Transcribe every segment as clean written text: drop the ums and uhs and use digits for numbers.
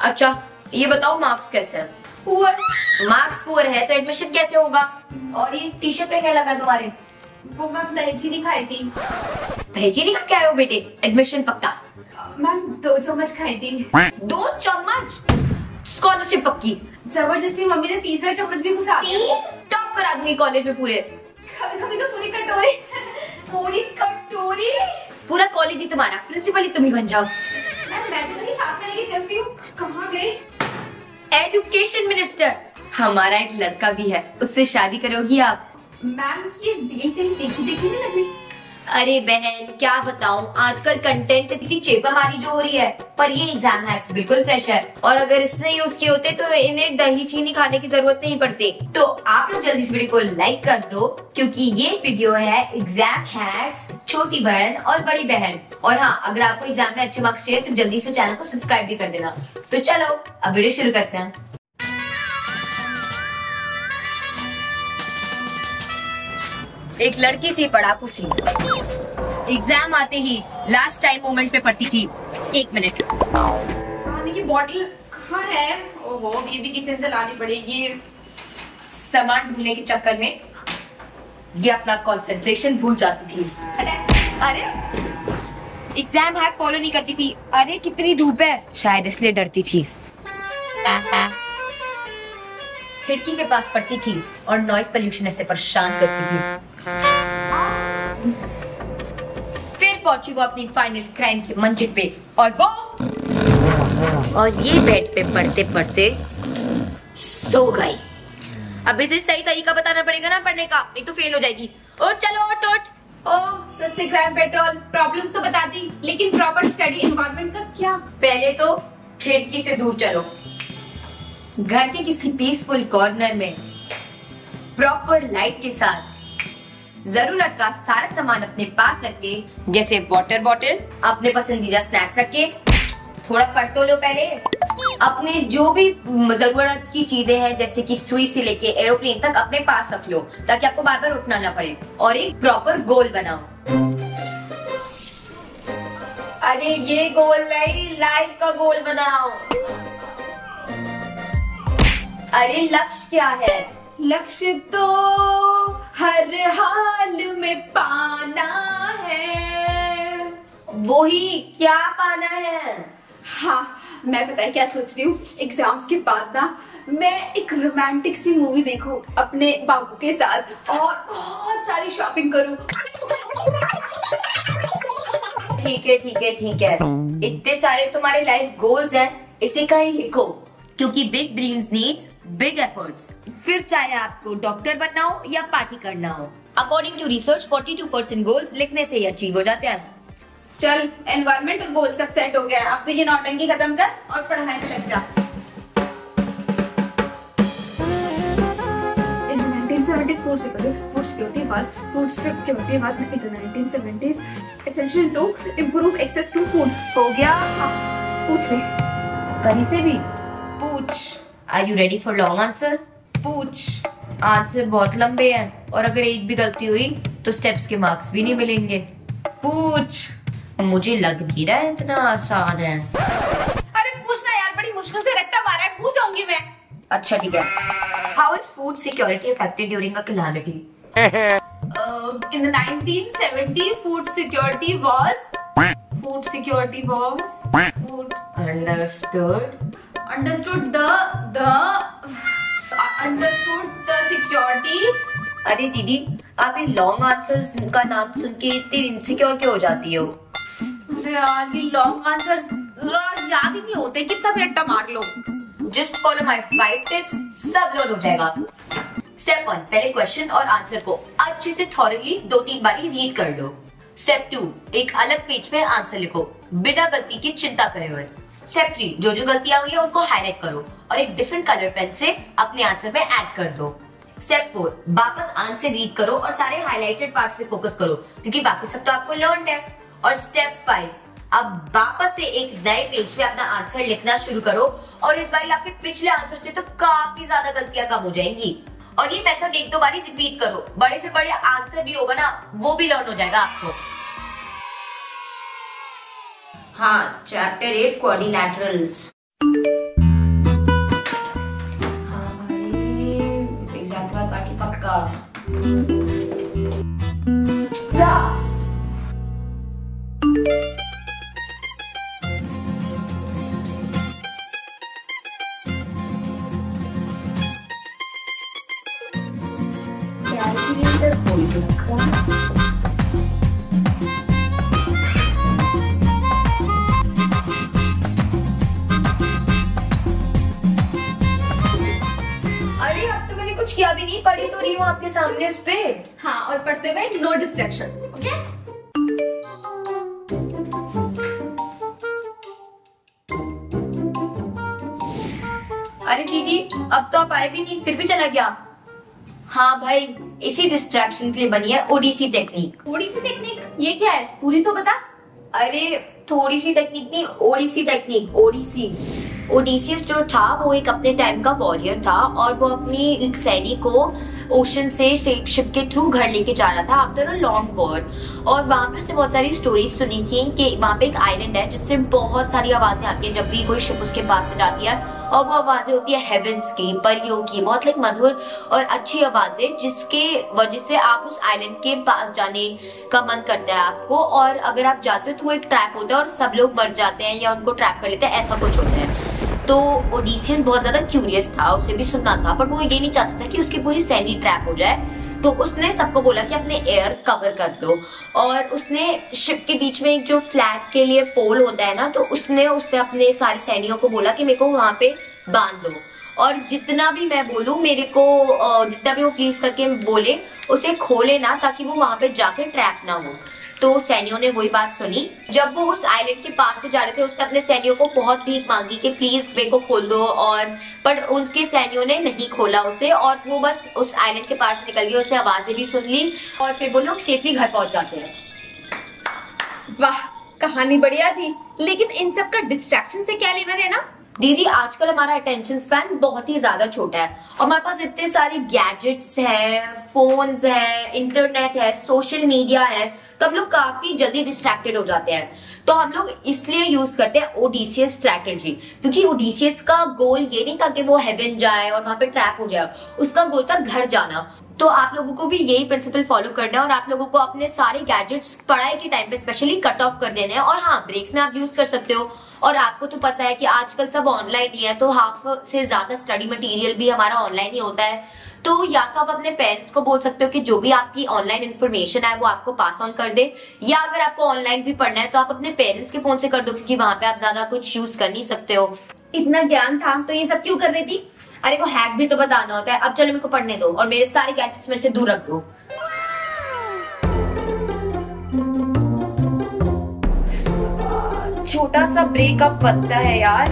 अच्छा ये बताओ मार्क्स कैसे हैं? पुअर। मार्क्स पुअर है तो एडमिशन कैसे होगा? और ये टी शर्ट पे क्या लगा तुम्हारे? वो मैम दही चीनी खाई थी। दही चीनी खा के आए हो बेटे? एडमिशन पक्का? मैम 2 चम्मच खाई थी। 2 चम्मच? स्कॉलरशिप पक्की? जबरदस्ती मम्मी ने तीसरा चम्मच भी घुसा दिया। टॉप करा दूंगी कॉलेज में पूरे। कभी तो पूरी कटोरी पूरी कटोरी। पूरा कॉलेज ही तुम्हारा, प्रिंसिपल ही तुम ही बन जाओ। मैं तो साथ में लेके चलती हूँ। कहाँ गई? एजुकेशन मिनिस्टर हमारा एक लड़का भी है, उससे शादी करोगी आप? मैम ये रील कहीं देखी नहीं लग रही? अरे बहन क्या बताऊं, आजकल कंटेंट इतनी चेपामारी जो हो रही है, पर ये एग्जाम हैक्स बिल्कुल फ्रेश है और अगर इसने यूज किए होते तो इन्हें दही चीनी खाने की जरूरत नहीं पड़ती। तो आप लोग जल्दी इस वीडियो को लाइक कर दो क्योंकि ये वीडियो है एग्जाम हैक्स छोटी बहन और बड़ी बहन। और हाँ, अगर आपको एग्जाम में अच्छे मार्क्स चाहिए तो जल्दी से चैनल को सब्सक्राइब भी कर देना। तो चलो अब वीडियो शुरू करते हैं। एक लड़की थी पढ़ाकू सी, एग्जाम आते ही लास्ट टाइम मोमेंट पे पढ़ती थी। 1 मिनट। पानी की बोतल कहाँ है? ओहो, ये भी किचन से लानी पड़ेगी। सामान ढूंढने के चक्कर में ये अपना कंसंट्रेशन भूल जाती थी। अरे एग्जाम हैक फॉलो नहीं करती थी। अरे कितनी धूप है, शायद इसलिए डरती थी। खिड़की के पास पड़ती थी और नॉइज पोल्यूशन ऐसे परेशान करती थी। फिर पहुंची वो अपनी फाइनल क्राइम के मंजिल पे और ये बेड पे पढ़ते पढ़ते सो गई। अब इसे सही तरीका बताना पड़ेगा ना पढ़ने का, नहीं तो फेल हो जाएगी। और चलो उठ। ओह सस्ते क्राइम पेट्रोल। प्रॉब्लम्स तो बता दी, लेकिन प्रॉपर स्टडी एनवायरनमेंट का क्या? पहले तो खिड़की से दूर चलो, घर के किसी पीसफुल कॉर्नर में प्रॉपर लाइट के साथ जरूरत का सारा सामान अपने पास रख के, जैसे वाटर बॉटल, अपने पसंदीदा स्नैक्स रख के थोड़ा पढ़ तो लो। पहले अपने जो भी जरूरत की चीजें हैं जैसे कि सुई से लेके एरोप्लेन तक अपने पास रख लो ताकि आपको बार बार उठना ना पड़े। और एक प्रॉपर गोल बनाओ। अरे ये गोल नहीं, लाइफ का गोल बनाओ। अरे लक्ष्य क्या है? लक्ष्य तो हर हाल में पाना है। वही, क्या पाना है? हाँ, मैं पता है क्या सोच रही हूँ, एग्जाम्स के बाद ना मैं एक रोमांटिक सी मूवी देखूं अपने बाबू के साथ और बहुत सारी शॉपिंग करूं। ठीक है। इतने सारे तुम्हारे लाइफ गोल्स हैं, इसे कहीं लिखो क्योंकि big dreams needs big efforts. फिर चाहे आपको डॉक्टर बनना हो या पार्टी करना हो, अकॉर्डिंग टू रिसर्च 42% गोल्स लिखने से ही अचीव हो जाते हैं। चल एनवायरमेंट और गोल सब सेट हो गया, अब तो ये नौटंकी खत्म कर और पढ़ाई में लग जा। In the 1970s, food security was in the 1970s essential to improve access to food। हो गया? पूछ ले। कहीं से भी पूछ। Are you ready for long answer? पूछ। आंसर बहुत लंबे हैं और अगर एक भी गलती हुई तो स्टेप्स के मार्क्स भी नहीं मिलेंगे। पूछ। मुझे लग नहीं रहा है इतना आसान है। अरे पूछना यार, बड़ी मुश्किल से रट्टा मारा है, पूछ जाऊंगी मैं। अच्छा ठीक है। How is food security affected during a calamity? In the 1970s, food security was understood the security। अरे दीदी, आप ये लॉन्ग आंसर्स का नाम सुन के इतनी इनसिक्योर क्यों हो जाती हो? अरे यार ये लॉन्ग आंसर्स याद ही नहीं होते, कितना भी रट्टा मार लो। Just follow my 5 tips, सब लोड हो जाएगा। Step 1, पहले क्वेश्चन और आंसर को अच्छे से थॉरली 2-3 बारी रीड कर लो। Step 2, एक अलग पेज पे आंसर लिखो बिना गलती की चिंता करे हुए। Step 3, जो जो गलतियां हुई है उनको हाईलाइट करो और एक डिफरेंट कलर पेन से अपने आंसर में ऐड कर दो। Step 4, वापस आंसर रीड करो और सारे हाईलाइटेड पार्ट्स पे फोकस करो क्योंकि बाकी सब तो आपको लर्न है। और Step 5, अब वापस से एक नए पेज पे अपना आंसर लिखना शुरू करो और इस बार आपके पिछले आंसर से तो काफी ज्यादा गलतियां कम हो जाएंगी। और ये मेथड 1-2 बारी रिपीट करो, बड़े से बड़े आंसर भी होगा ना वो भी लर्न हो जाएगा आपको। हाँ, चैप्टर 8 क्वाड्रिलैटरल्स। कैलकुलेटर खोल रखा। अरे अब तो मैंने कुछ किया भी नहीं, पढ़ी तो रही हूँ आपके सामने उस पे। हाँ, और पढ़ते हुए नो डिस्ट्रैक्शन, ओके? अरे दीदी, अब तो आप आए भी नहीं, फिर भी चला गया। हाँ भाई, इसी डिस्ट्रैक्शन के लिए बनी है ओडीसी टेक्निक। ओडीसी टेक्निक ये क्या है, पूरी तो बता। अरे थोड़ी सी टेक्निक नहीं, ओडीसी टेक्निक। ओडीसी, ओडीसियस जो था वो एक अपने टाइम का वॉरियर था और वो अपनी एक सैनिक को ओशन से शिप के थ्रू घर लेके जा रहा था आफ्टर अ लॉन्ग वॉर। और वहां पर से बहुत सारी स्टोरीज सुनी थी कि वहां पे एक आइलैंड है जिससे बहुत सारी आवाजें आती है जब भी कोई शिप उसके पास से जाती है, और वो आवाजें होती है हेवेंस की, परियों की, बहुत लाइक मधुर और अच्छी आवाजें, जिसके वजह से आप उस आइलैंड के पास जाने का मन करता है आपको। और अगर आप जाते हो तो वो एक ट्रैप होता है और सब लोग मर जाते हैं या उनको ट्रैप कर लेते हैं, ऐसा कुछ होता है। तो ओडिसियस बहुत ज्यादा क्यूरियस था, उसे भी सुनना था, पर वो ये नहीं चाहता था कि उसकी पूरी सैनी ट्रैप हो जाए। तो उसने सबको बोला कि अपने एयर कवर कर दो, और उसने शिप के बीच में एक जो फ्लैग के लिए पोल होता है ना, तो उसने अपने सारे सैनियों को बोला कि मेरे को वहां पे बांध दो, और जितना भी मैं बोलूं मेरे को जितना भी वो प्लीज करके बोले उसे खोले ना, ताकि वो वहां पे जाके ट्रैप ना हो। तो सैनियों ने वही बात सुनी। जब वो उस आइलैंड के पास से जा रहे थे उसने अपने सैनियों को बहुत भीख मांगी कि प्लीज मेरे को खोल दो, और पर उनके सैनियों ने नहीं खोला उसे, और वो बस उस आइलैंड के पास निकल गई। उसने आवाजें भी सुन ली और फिर वो लोग सेफली घर पहुंच जाते हैं। वाह, कहानी बढ़िया थी, लेकिन इन सब का डिस्ट्रैक्शन से क्या लेना देना? दीदी, आजकल हमारा अटेंशन स्पैन बहुत ही ज्यादा छोटा है और हमारे पास इतने सारे गैजेट्स हैं, फोन्स हैं, इंटरनेट है, सोशल मीडिया है, तो हम लोग काफी जल्दी डिस्ट्रैक्टेड हो जाते हैं। तो हम लोग इसलिए यूज करते हैं ओडीसीएस स्ट्रैटेजी, क्योंकि ओडीसीएस का गोल ये नहीं था कि वो हेवन जाए और वहां पे ट्रैप हो जाए, उसका गोल था घर जाना। तो आप लोगों को भी यही प्रिंसिपल फॉलो करना है और आप लोगों को अपने सारे गैजेट्स पढ़ाई के टाइम पे स्पेशली कट ऑफ कर देने हैं। और हाँ, ब्रेक्स में आप यूज कर सकते हो, और आपको तो पता है कि आजकल सब ऑनलाइन ही है, तो हाफ से ज्यादा स्टडी मटेरियल भी हमारा ऑनलाइन ही होता है। तो या तो आप अपने पेरेंट्स को बोल सकते हो कि जो भी आपकी ऑनलाइन इन्फॉर्मेशन है वो आपको पास ऑन कर दे, या अगर आपको ऑनलाइन भी पढ़ना है तो आप अपने पेरेंट्स के फोन से कर दो, क्योंकि वहां पे आप ज्यादा कुछ यूज कर नहीं सकते हो। इतना ज्ञान था तो ये सब क्यों कर रही थी? अरे वो हैक भी तो बताना होता है। अब चलो मेरे को पढ़ने दो और मेरे सारे गैजेट्स मेरे से दूर रख दो। छोटा सा ब्रेकअप बनता है यार।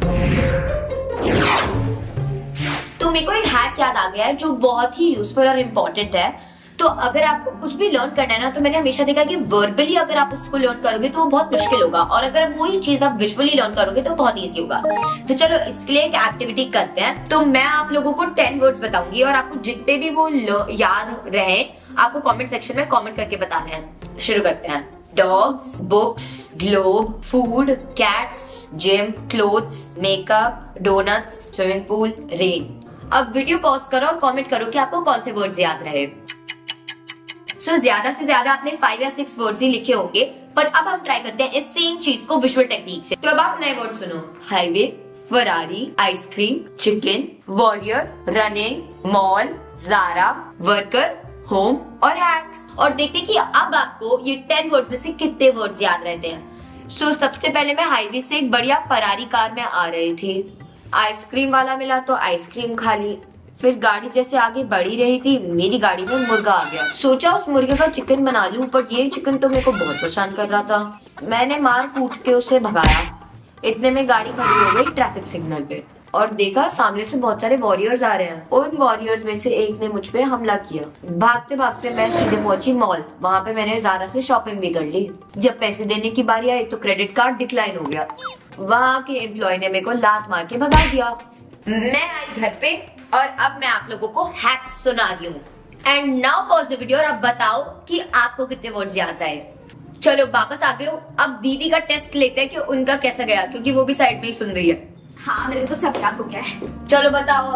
तो मेरे को एक हैक याद आ गया है जो बहुत ही यूजफुल और इम्पोर्टेंट है। तो अगर आपको कुछ भी लर्न करना है ना, तो मैंने हमेशा देखा कि वर्बली अगर आप उसको लर्न करोगे तो वो बहुत मुश्किल होगा, और अगर वही चीज आप विजुअली लर्न करोगे तो बहुत इजी होगा। तो चलो इसके लिए एक एक्टिविटी करते हैं। तो मैं आप लोगों को 10 वर्ड्स बताऊंगी और आपको जितने भी वो याद रहे आपको कमेंट सेक्शन में कमेंट करके बताना है। शुरू करते हैं। Dogs, books, globe, food, cats, gym, clothes, makeup, donuts, swimming pool, rain. अब वीडियो पॉज करो और कमेंट करो कि आपको कौन से वर्ड्स याद रहे। सो ज्यादा से ज्यादा आपने 5 या 6 वर्ड्स ही लिखे होंगे, बट अब हम ट्राई करते हैं इस सेम चीज को विजुअल टेक्निक से। तो अब आप नए वर्ड सुनो। Highway, Ferrari, ice cream, chicken, warrior, running, mall, Zara, worker, home और हैक्स। और देखते हैं कि अब आपको ये 10 वर्ड्स में से कितने वर्ड्स याद रहते हैं। सो सबसे पहले मैं हाईवे से एक बढ़िया फरारी कार में आ रही थी, आइसक्रीम वाला मिला तो आइसक्रीम खा ली, फिर गाड़ी जैसे आगे बढ़ी रही थी मेरी गाड़ी में मुर्गा आ गया, सोचा उस मुर्गे का चिकन बना लूं, पर ये चिकन तो मेरे को बहुत परेशान कर रहा था। मैंने मार कूट के उसे भगाया। इतने में गाड़ी खड़ी हो गई ट्रैफिक सिग्नल पे और देखा सामने से बहुत सारे वॉरियर्स आ रहे हैं। उन वॉरियर्स में से एक ने मुझ पे हमला किया। भागते भागते मैं सीधे पहुंची मॉल। वहां पे मैंने ज़ारा से शॉपिंग भी कर ली। जब पैसे देने की बारी आई तो क्रेडिट कार्ड डिक्लाइन हो गया। वहां के एम्प्लॉय ने मेरे को लात मार के भगा दिया। मैं आई घर पे और अब मैं आप लोगों को हैक्स सुना रही हूँ। And now pause the video और अब बताओ कि आपको कितने वर्ड्स याद रहे। चलो वापस आ गए हो, अब दीदी का टेस्ट लेते हैं कि उनका कैसा गया, क्योंकि वो भी साइड में ही सुन रही है। हाँ, मेरे को तो सब याद हो गया है। चलो बताओ।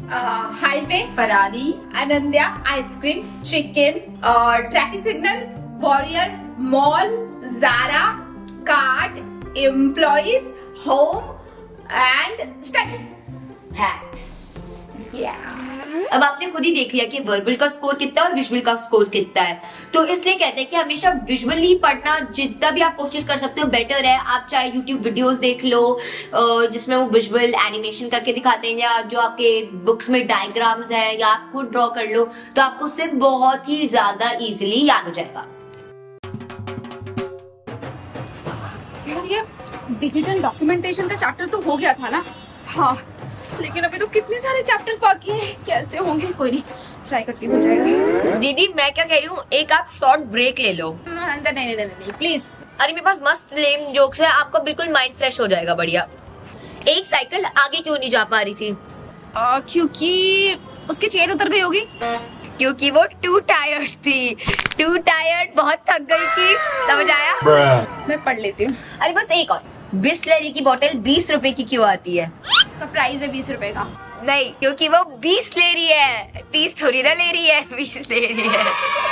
हाईवे, फरारी, अनंद्या, ice cream, chicken, traffic signal, warrior, mall, Zara, card, employees, home and study. अब आपने खुद ही देख लिया कि वर्बल का स्कोर कितना है और विजुअल का स्कोर कितना है, तो इसलिए कहते हैं कि हमेशा विजुअली पढ़ना जितना भी आप कोशिश कर सकते हो बेटर है। आप चाहे यूट्यूब वीडियोस देख लो जिसमें वो विजुअल एनिमेशन करके दिखाते हैं, या जो आपके बुक्स में डायग्राम्स है, या आप खुद ड्रॉ कर लो, तो आपको उससे बहुत ही ज्यादा इजीली याद हो जाएगा। ये डिजिटल डॉक्यूमेंटेशन का चैप्टर तो हो गया था ना? हाँ, लेकिन अभी तो कितने सारे चैप्टर्स बाकी हैं, कैसे होंगे? कोई नहीं, ट्राई करती हूँ, हो जाएगा। दीदी मैं क्या कह रही हूँ, एक आप शॉर्ट ब्रेक ले लो। नहीं प्लीज। अरे मेरे पास मस्त लेम जोक्स है, आपका बिल्कुल माइंड फ्रेश हो जाएगा। बढ़िया। एक साइकिल आगे क्यों नहीं जा पा रही थी? क्योंकि उसकी चेन उतर गई होगी। क्योंकि वो टू टायर्ड थी। टू टायर्ड, बहुत थक गई थी। समझ आया? मैं पढ़ लेती हूँ। अरे बस एक और। बिस्लरी की बोतल 20 रुपए की क्यों आती है? उसका प्राइस है 20 रुपए का। नहीं, क्योंकि वो 20 ले रही है, 30 थोड़ी ना ले रही है, 20 ले रही है।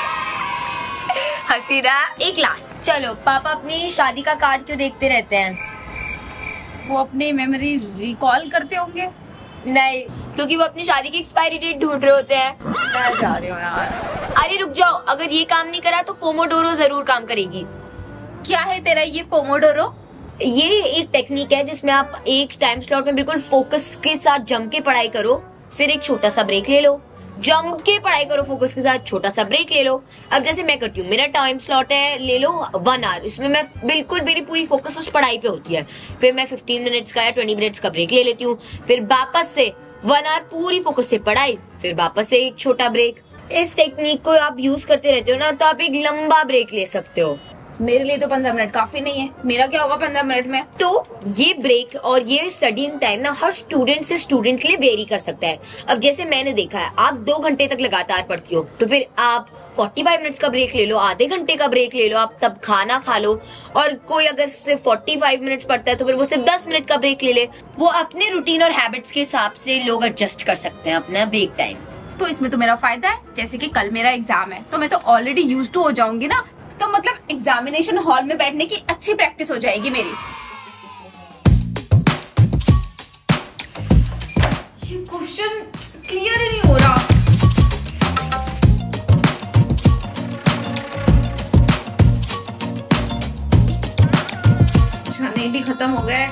हसीना। एक लास्ट। चलो, पापा अपनी शादी का कार्ड क्यों देखते रहते हैं? वो अपनी मेमोरी रिकॉल करते होंगे। नहीं, क्योंकि वो अपनी शादी की एक्सपायरी डेट ढूंढ रहे होते हैं। मैं जा रही हूँ यार। अरे रुक जाओ, अगर ये काम नहीं करा तो पोमोडोरो जरूर काम करेगी। क्या है तेरा ये पोमोडोरो? ये एक टेक्निक है जिसमें आप एक टाइम स्लॉट में बिल्कुल फोकस के साथ जम के पढ़ाई करो, फिर एक छोटा सा ब्रेक ले लो, जम के पढ़ाई करो फोकस के साथ, छोटा सा ब्रेक ले लो। अब जैसे मैं करती हूँ, मेरा टाइम स्लॉट है ले लो 1 आवर, इसमें मैं बिल्कुल मेरी पूरी फोकस उस पढ़ाई पे होती है। फिर मैं 15 मिनट्स का या 20 मिनट्स का ब्रेक ले लेती हूँ, फिर वापस से 1 आवर पूरी फोकस से पढ़ाई, फिर वापस से एक छोटा ब्रेक। इस टेक्निक को आप यूज करते रहते हो ना, तो आप एक लंबा ब्रेक ले सकते हो। मेरे लिए तो 15 मिनट काफी नहीं है। मेरा क्या होगा 15 मिनट में? तो ये ब्रेक और ये स्टडीइंग टाइम ना हर स्टूडेंट से स्टूडेंट के लिए वेरी कर सकता है। अब जैसे मैंने देखा है, आप 2 घंटे तक लगातार पढ़ती हो, तो फिर आप 45 मिनट्स का ब्रेक ले लो, आधे घंटे का ब्रेक ले लो, आप तब खाना खा लो। और कोई अगर सिर्फ 45 मिनट्स पढ़ता है तो फिर वो सिर्फ 10 मिनट का ब्रेक ले ले। वो अपने रूटीन और हैबिट्स के हिसाब से लोग एडजस्ट कर सकते हैं अपना ब्रेक टाइम। तो इसमें तो मेरा फायदा है, जैसे कि कल मेरा एग्जाम है तो मैं तो ऑलरेडी यूज्ड टू हो जाऊंगी ना, तो मतलब एग्जामिनेशन हॉल में बैठने की अच्छी प्रैक्टिस हो जाएगी मेरी। ये क्वेश्चन क्लियर ही नहीं हो रहा। चने भी खत्म हो गए।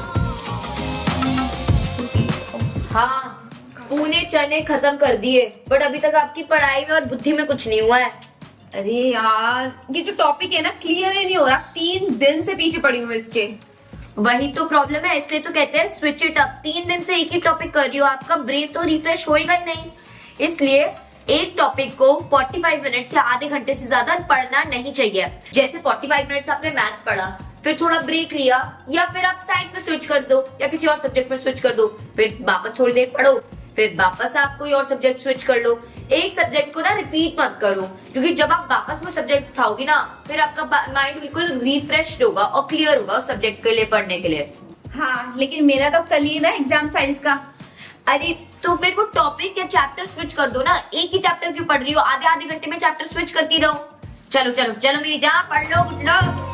हाँ, पूने चने खत्म कर दिए, बट अभी तक आपकी पढ़ाई में और बुद्धि में कुछ नहीं हुआ है। अरे यार, ये जो टॉपिक है ना क्लियर ही नहीं हो रहा। 3 दिन से पीछे पड़ी हूँ इसके। वही तो प्रॉब्लम है, इसलिए तो कहते हैं स्विच इट अप। 3 दिन से एक ही टॉपिक कर रही हो, आपका ब्रेन तो रिफ्रेश होएगा ही नहीं। इसलिए एक टॉपिक को 45 मिनट या आधे घंटे से ज्यादा पढ़ना नहीं चाहिए। जैसे 45 मिनट्स आपने मैथ्स पढ़ा, फिर थोड़ा ब्रेक लिया, या फिर आप साइंस में स्विच कर दो या किसी और सब्जेक्ट में स्विच कर दो, फिर वापस थोड़ी देर पढ़ो, फिर वापस आप कोई और सब्जेक्ट स्विच कर लो। एक सब्जेक्ट को ना रिपीट मत करो, क्योंकि जब आप वापस वो सब्जेक्ट उठाओगे ना, फिर आपका माइंड बिल्कुल रिफ्रेश्ड होगा और क्लियर होगा उस सब्जेक्ट के लिए पढ़ने के लिए। हाँ, लेकिन मेरा तो कल ही ना एग्जाम साइंस का। अरे तो मेरे को टॉपिक या चैप्टर स्विच कर दो ना, एक ही चैप्टर क्यों पढ़ रही हो? आधे आधे घंटे में चैप्टर स्विच करती रहो। चलो चलो चलो मेरी जान, पढ़ लो, उठ लो।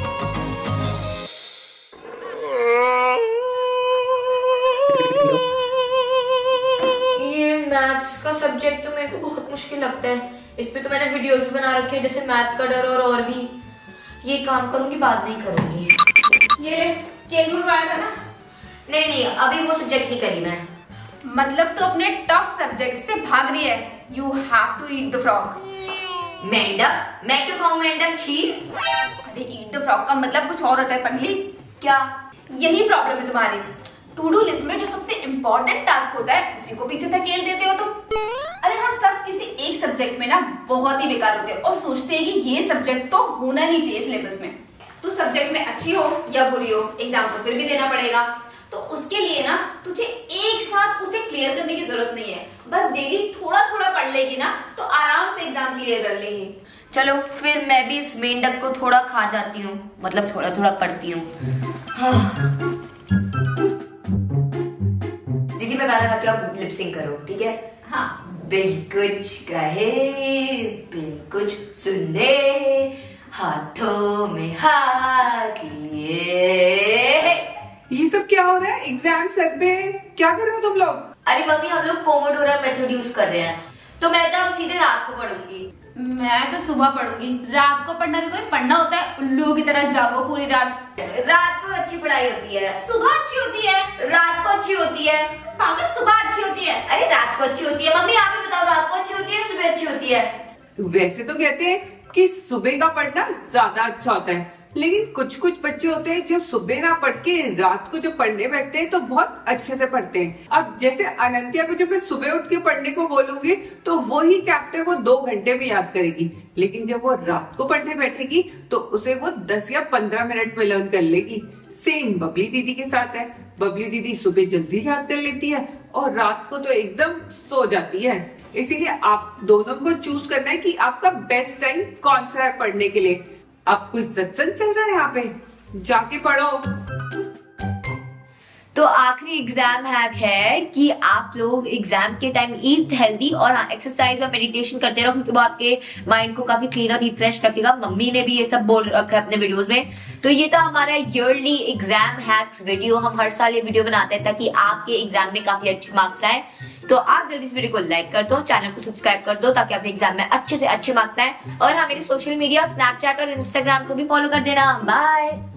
ये मैथ्स का सब्जेक्ट तो मेरे को बहुत मुश्किल लगता है। इस पे तो मैंने वीडियो भी बना रखे हैं, जैसे मैथ्स का डर और भी। ये काम करूंगी, बाद में ही करूंगी। ये स्केल मंगवाया था ना? नहीं नहीं, अभी वो सब्जेक्ट नहीं करी मैं। मतलब तो अपने टफ सब्जेक्ट से भाग रही है। You have to eat the frog. मेंढक? मैं क्यों खाऊं मेंढक? छी। अरे ईट द फ्रॉग का मतलब कुछ और होता है पगली। क्या? यही प्रॉब्लम है तुम्हारी। टू डू लिस्ट में जो सबसे इम्पोर्टेंट टास्क होता है उसी को पीछे धकेल देते हो तुम। अरे हम सब किसी एक सब्जेक्ट में ना बहुत ही बेकार होते हैं और सोचते हैं कि ये सब्जेक्ट तो होना नहीं चाहिए सिलेबस में। तो सब्जेक्ट में अच्छी हो या बुरी हो, एग्जाम तो फिर भी देना पड़ेगा। तो उसके लिए ना तुझे एक साथ उसे क्लियर करने की जरूरत नहीं है। बस डेली थोड़ा थोड़ा पढ़ लेगी ना तो आराम से एग्जाम क्लियर कर लेगी। चलो फिर मैं भी इस मेंढक को थोड़ा खा जाती हूँ, मतलब थोड़ा थोड़ा पढ़ती हूँ। दीदी मैं गाना गाती हूँ, आप लिप सिंक करो, ठीक है? हाँ। बिन कुछ कहे बिन कुछ सुने, हाथों में हाथ लिए। ये सब क्या हो रहा है? एग्जाम सर पे क्या कर रहे हो तुम लोग? अरे मम्मी, हम लोग पोमोडोरा मेथड यूज कर रहे हैं, तो मैं तो अब सीधे रात को पढ़ूंगी। मैं तो सुबह पढ़ूंगी। रात को पढ़ना भी कोई पढ़ना होता है? उल्लू की तरह जागो पूरी रात। रात को अच्छी पढ़ाई होती है, सुबह अच्छी होती है। रात को अच्छी होती है। पागल, सुबह अच्छी होती है। अरे रात को अच्छी होती है। मम्मी आप ही बताओ, रात को अच्छी होती है, सुबह अच्छी होती है? वैसे तो कहते हैं कि सुबह का पढ़ना ज्यादा अच्छा होता है, लेकिन कुछ कुछ बच्चे होते हैं जो सुबह ना पढ़ के रात को जब पढ़ने बैठते हैं तो बहुत अच्छे से पढ़ते हैं। अब जैसे अनंतिया को जब मैं सुबह उठ के पढ़ने को बोलूंगी तो वो ही चैप्टर वो 2 घंटे में याद करेगी, लेकिन जब वो रात को पढ़ने बैठेगी तो उसे वो 10 या 15 मिनट में लर्न कर लेगी। सेम बबली दीदी के साथ है। बबली दीदी सुबह जल्दी याद कर लेती है और रात को तो एकदम सो जाती है। इसीलिए आप दोनों को चूज करना है कि आपका बेस्ट टाइम कौन सा है पढ़ने के लिए। अब कोई सत्संग चल रहा है यहाँ पे, जाके पढ़ो। तो आखिरी एग्जाम हैक है कि आप लोग एग्जाम के टाइम ईट हेल्दी और एक्सरसाइज और मेडिटेशन करते रहो, क्योंकि वो आपके माइंड को काफी क्लीन और रिफ्रेश रखेगा। मम्मी ने भी ये सब बोल रखा है अपने वीडियोस में। तो ये था हमारा ईयरली एग्जाम हैक्स वीडियो। हम हर साल ये वीडियो बनाते हैं ताकि आपके एग्जाम में काफी अच्छे मार्क्स आए। तो आप जल्दी इस वीडियो को लाइक कर दो, चैनल को सब्सक्राइब कर दो ताकि आपके एग्जाम में अच्छे से अच्छे मार्क्स आए। और हाँ, मेरे सोशल मीडिया स्नैपचैट और इंस्टाग्राम को भी फॉलो कर देना। बाय।